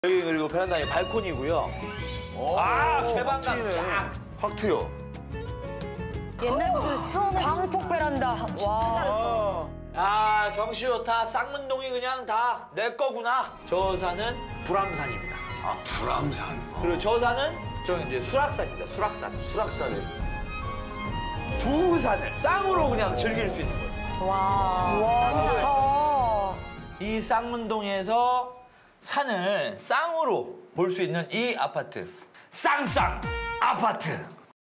여기 그리고 베란다에 발코니고요. 개방감 쫙. 확 트여. 옛날부터 시원해. 광폭 베란다. 와. 경치 좋다. 쌍문동이 그냥 다 내 거구나. 저 산은 불암산입니다. 아, 불암산. 그리고 저 산은 저기 이제 수락산입니다. 수락산. 수락산에. 두 산을 쌍으로 그냥 즐길 수 있는 거예요. 와, 좋다. 이 쌍문동에서 산을 쌍으로 볼 수 있는 이 아파트. 쌍쌍 아파트.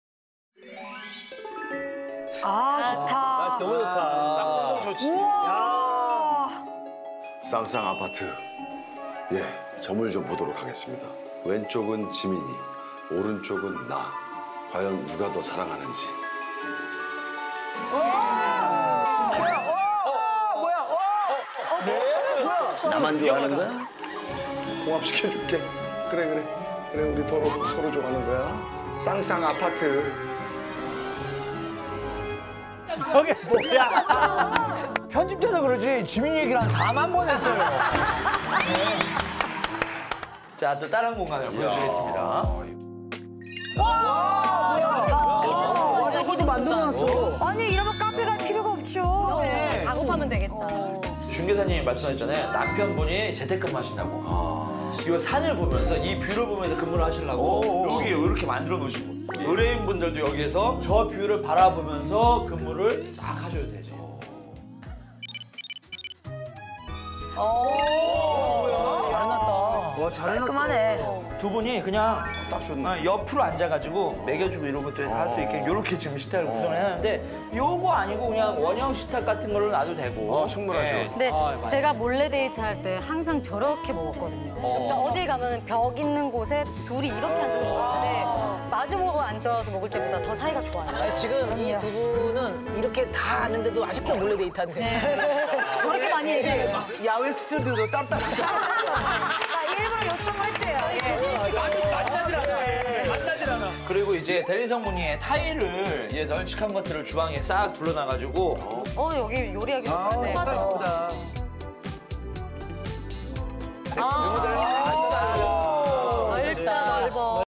좋다. 너무 좋다. 쌍문동 좋지. 우와. 쌍쌍 아파트. 예, 점을 좀 보도록 하겠습니다. 왼쪽은 지민이, 오른쪽은 나. 과연 누가 더 사랑하는지. 나만 좋아하는 거야? 홍합시켜줄게. 그래. 우리 서로 좋아하는 거야. 쌍쌍 아파트. 저게 뭐야? 편집돼서 그러지 지민이 얘기를 한 4만 번 했어요. 자, 또 다른 공간을 보여드리겠습니다. 저것도 만들어놨어. 아니, 이러면 카페 갈 필요가 없죠. 네. 작업하면 되겠다. 중개사님이 말씀하셨잖아요. 남편분이 재택근무 하신다고. 이 산을 보면서, 이 뷰를 보면서 근무를 하시려고 여기 이렇게 만들어 놓으시고. 의뢰인분들도 여기에서 저 뷰를 바라보면서 근무를 딱 하셔도 되죠. 와 잘해놨다. 깔끔하네. 두 분이 그냥 딱 좋네. 옆으로 앉아가지고 먹여주고 이런 것들 할 수 있게 이렇게 지금 식탁을 구성을 해놨는데 요거 아니고 그냥 원형 식탁 같은 걸로 놔도 되고. 충분하죠. 근데 제가 몰래 데이트 할 때 항상 저렇게 먹었거든요. 그러니까 어딜 가면 벽 있는 곳에 둘이 이렇게 앉아서 먹는데 마주보고 앉아서 먹을 때보다 더 사이가 좋아요. 지금 이 두 분은 이렇게 다 아는데도 아직도 몰래 데이트하는데. 저렇게 많이 얘기해요. 야외 스튜디오도 땀땀하죠. 나 일부러 요청을 했대요. 그리고 이제 대리석무늬의 타일을 이제 널찍한 것들을 주방에 싹 둘러놔가지고 여기 요리하기 좋네. 색깔 예쁘다.